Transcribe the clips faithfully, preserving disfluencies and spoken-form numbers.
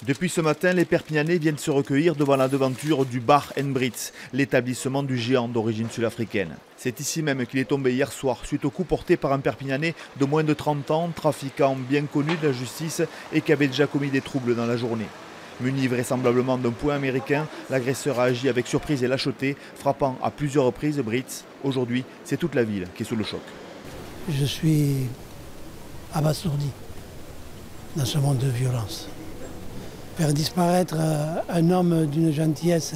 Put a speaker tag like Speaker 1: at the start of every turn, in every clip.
Speaker 1: Depuis ce matin, les Perpignanais viennent se recueillir devant la devanture du bar en Brits, l'établissement du géant d'origine sud-africaine. C'est ici même qu'il est tombé hier soir, suite au coup porté par un Perpignanais de moins de trente ans, trafiquant bien connu de la justice et qui avait déjà commis des troubles dans la journée. Muni vraisemblablement d'un poing américain, l'agresseur a agi avec surprise et lâcheté, frappant à plusieurs reprises Brits. Aujourd'hui, c'est toute la ville qui est sous le choc.
Speaker 2: Je suis abasourdi dans ce monde de violence. Faire disparaître un homme d'une gentillesse,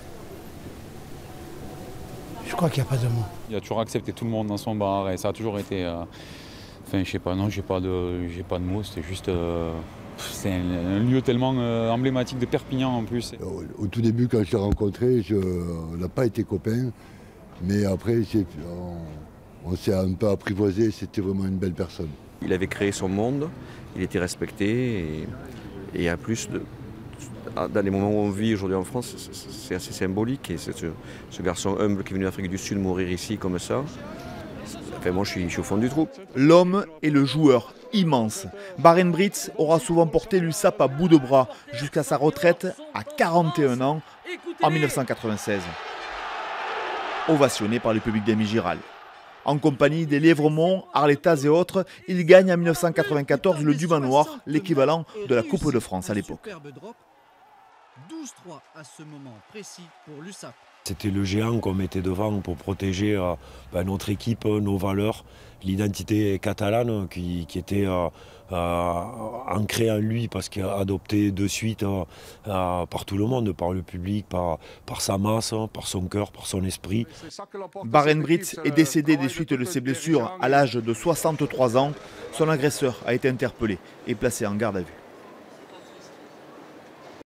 Speaker 2: je crois qu'il n'y a pas de mots.
Speaker 3: Il a toujours accepté tout le monde dans son bar et ça a toujours été... Euh, enfin, je sais pas, non, j'ai pas de, j'ai pas de mots, c'était juste... Euh, c'est un, un lieu tellement euh, emblématique de Perpignan en plus.
Speaker 4: Au, au tout début, quand je l'ai rencontré, je, on n'a pas été copains, mais après, on, on s'est un peu apprivoisé, c'était vraiment une belle personne.
Speaker 5: Il avait créé son monde, il était respecté et... Et en plus, de, dans les moments où on vit aujourd'hui en France, c'est assez symbolique. Et ce, ce garçon humble qui est venu d'Afrique du Sud mourir ici comme ça, enfin, moi je suis, je suis au fond du trou.
Speaker 1: L'homme est le joueur immense. Barend Brits aura souvent porté l'U S A P à bout de bras jusqu'à sa retraite à quarante et un ans en mille neuf cent quatre-vingt-seize. Ovationné par le public d'Amy Giral. En compagnie des Lièvremont, Arletas et autres, il gagne en mille neuf cent quatre-vingt-quatorze le Dumas Noir, l'équivalent de la Coupe de France à l'époque.
Speaker 6: douze trois à ce moment précis pour l'U S A P.
Speaker 7: C'était le géant qu'on mettait devant pour protéger euh, ben, notre équipe, nos valeurs, l'identité catalane qui, qui était euh, euh, ancrée en lui parce qu'il a adopté de suite euh, euh, par tout le monde, par le public, par, par sa masse, par son cœur, par son esprit.
Speaker 1: Barend Brits est décédé des suites de ses blessures à l'âge de soixante-trois ans. Son agresseur a été interpellé et placé en garde à vue.